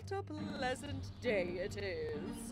what a pleasant day it is.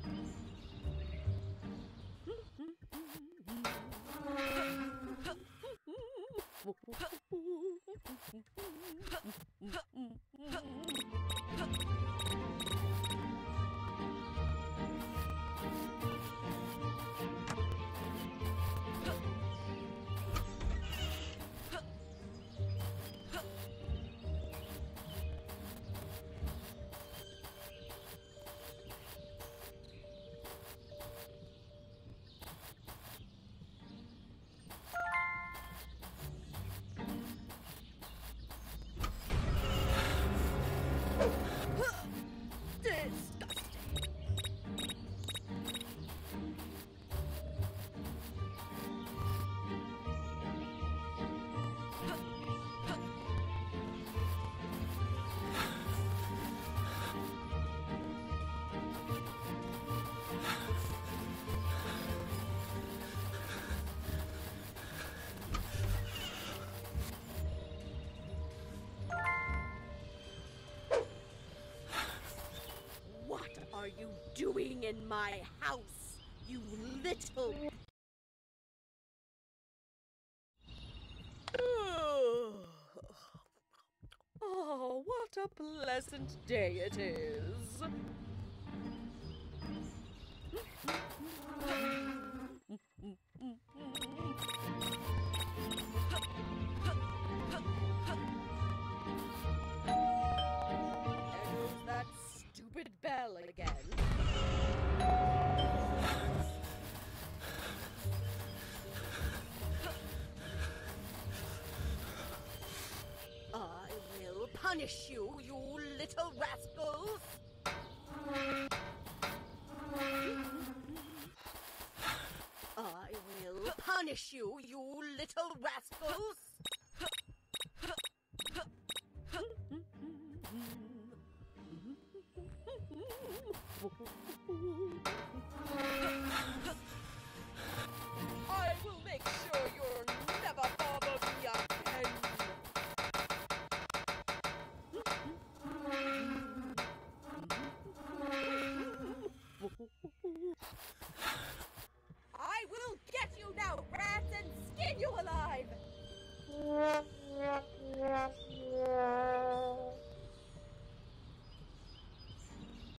What are you doing in my house, you little... Oh, what a pleasant day it is. There goes that stupid bell again. I will punish you, you little rascals! I will punish you, you little rascals! I will make sure you'll never bother me again! I will get you now, rats, and skin you alive!